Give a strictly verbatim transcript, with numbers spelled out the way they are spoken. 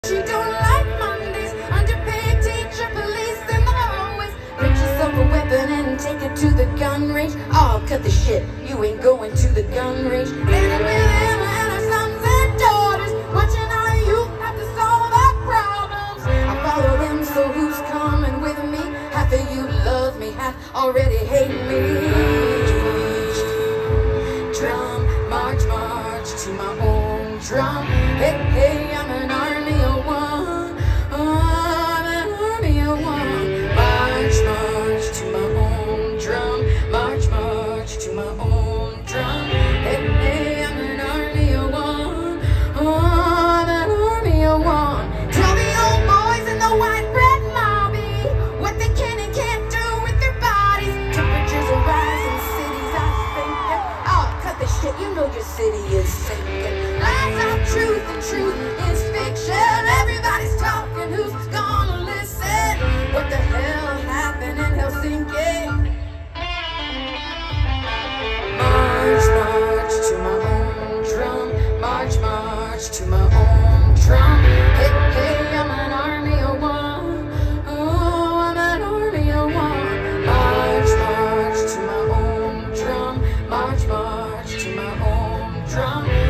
She don't like Mondays, underpaid teacher, police in the hallways. Print yourself a weapon and take it to the gun range. Oh, cut the shit, you ain't going to the gun range. Living with him and her sons and daughters, watching our youth have to solve our problems. I follow them, so who's coming with me? Half of you love me, half already hate me. Drum, march, march to my own drum. Hey, hey, I'm an army of one. Oh, I'm an army of one. March, march to my own drum. March, march to my own drum. Hey, hey, I'm an army of one. Oh, I'm an army of one. Tell the old boys in the white bread lobby what they can and can't do with their bodies. Temperatures are rising, cities are sinking. Oh, cut the shit, you know your city is sinking. Lies are truth and truth is fiction. Everybody's talking, who's gonna listen? What the hell happened in Helsinki? March, march to my own drum. March, march to my own drum. Hey, hey, I'm an army of one. Oh, I'm an army of one. March, march to my own drum. March, march to my own drum.